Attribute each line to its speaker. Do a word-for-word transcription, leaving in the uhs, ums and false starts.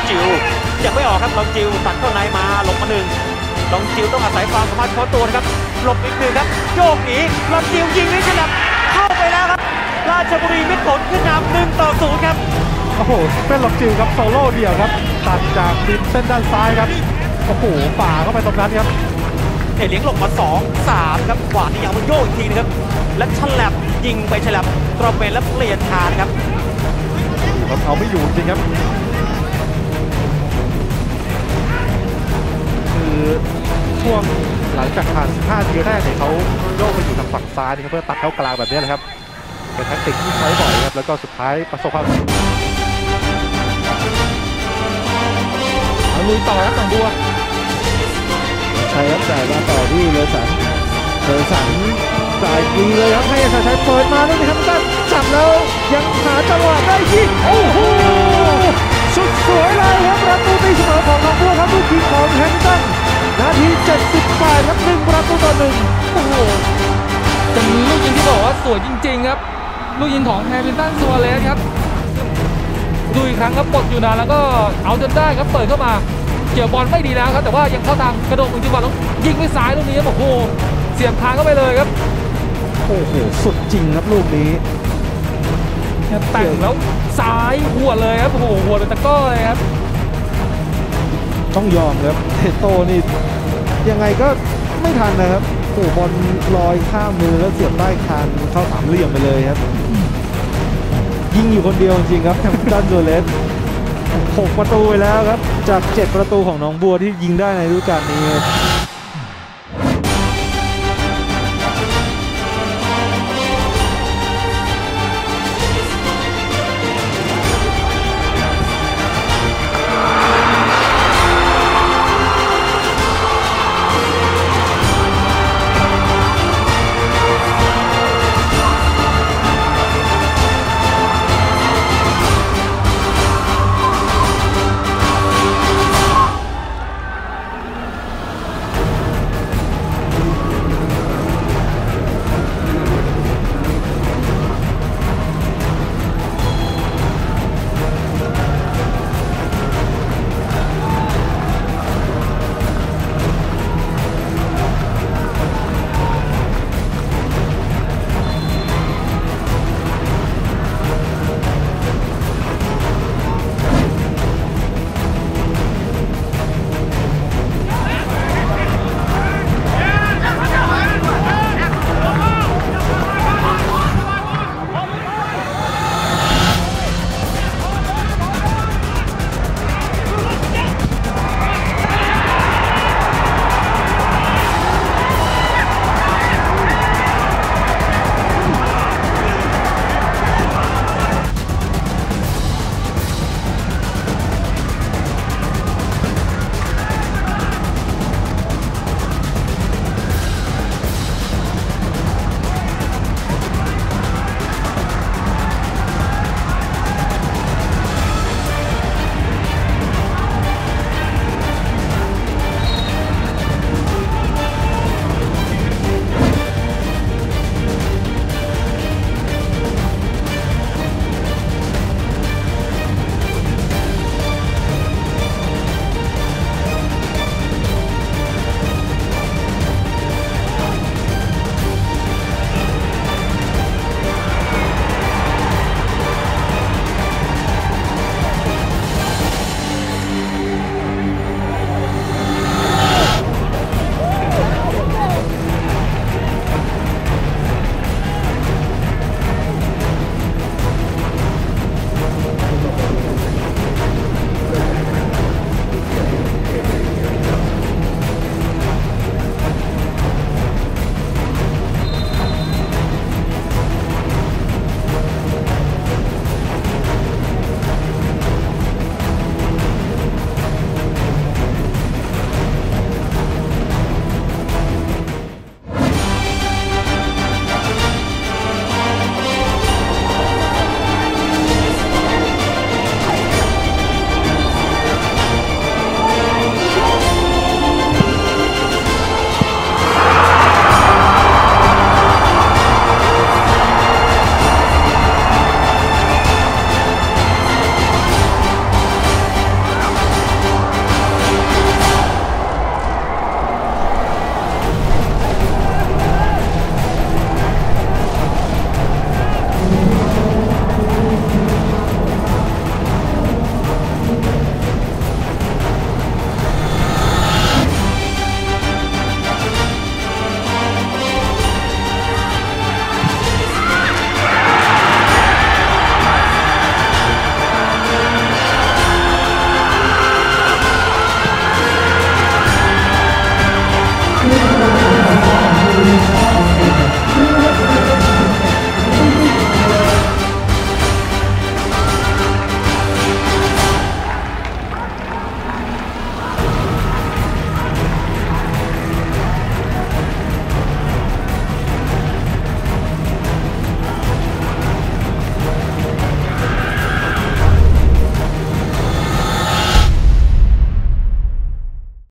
Speaker 1: จิวยังไม่ออกครับลองจิวตัดเข้าในมาลงมาหนึ่งลองจิวต้องอาศัยความสามารถเฉพาะตัวนะครับหลบอีกหนึ่งครับโยกหนีลองจิวยิงด้วยฉลับเข้าไปแล้วครับราชบุรีมิตรผลขึ้นนำหนึ่งต่อศูนย์ครับ
Speaker 2: โอ้โหเป็นลองจิวครับโซโล่เดี่ยวครับตัดจากริมเส้นด้านซ้ายครับโอ้โหฝ่าเข้าไปตรงนั้นครับ
Speaker 1: เอเลี้ยงลงมาสอง สามครับขวาที่ยังมันโยกอีกทีนึงครับและฉลับยิงไปฉลับตรอเปนแล้วเปลี่ยนทางครับ
Speaker 2: ครับเอาไม่อยู่จริงครับคือช่วงหลังจากผ่านสิบห้าทีแรกเนี่ยเขาโยกไปอยู่ทางฝั่งซ้ายนี่เพื่อตัดเข้ากลางแบบนี้เลยครับเป็นแทคติกที่ใช้บ่อยครับแล้วก็สุดท้ายประสบความสำเร็จ
Speaker 3: เอาลุยต่อครับหนองบัว
Speaker 4: ใช่ครับจ่ายมาต่อที่เลสันเลสันจ่ายดีเลยครับให้ชัยชัยเปิดมาแล้วนะครับตั้งจับแล้วยังหาจังหวะได้ยิงโอ้โหสุดสวยเลยครับประตูตีเสมอของหนองบัวครับลูกยิงของแฮมป์ตันนาทีเจ็ดสิบแปดครับหนึ่งประตูต่อหนึ่ง
Speaker 3: โอ้โหเป็นลูกยิงที่บอกว่าสวยจริงๆครับลูกยิงของแฮมิลตันซัวเรสครับดูอีกครั้งครับกดอยู่นานแล้วก็เอาจนได้ครับเปิดเข้ามาเกี่ยวบอลไม่ดีแล้วครับแต่ว่ายังเข้าทางกระโดดอีกจังหวะแล้วยิงไปซ้ายลูกนี้ครับโอ้โหเสียบทางเข้าไปเลยครับ
Speaker 4: โอ้โหสุดจริงครับลูกนี้
Speaker 3: แต่งแล้วซ้ายหัวเลยครับโอ้โหหัวเป็นตะก้อเลยครับ
Speaker 4: ต้องยอมครับเทโต้นี่ยังไงก็ไม่ทันนะครับโอ้บอลลอยข้ามมือแล้วเสียบใต้คานเข้าสามเหลี่ยมไปเลยครับยิงอยู่คนเดียวจริงครับแฮมป์ตันซัวเรสหกประตูไปแล้วครับจากเจ็ดประตูของหนองบัวที่ยิงได้ในฤดูกาลนี้